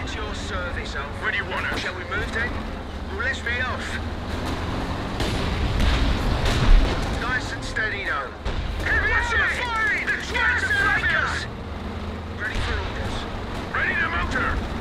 At your service, Alf. Where do you want us? Shall we move then? Well, let's be off. Nice and steady now. Heavy! Firing! They're trying to flank us! Ready for orders. Ready to motor!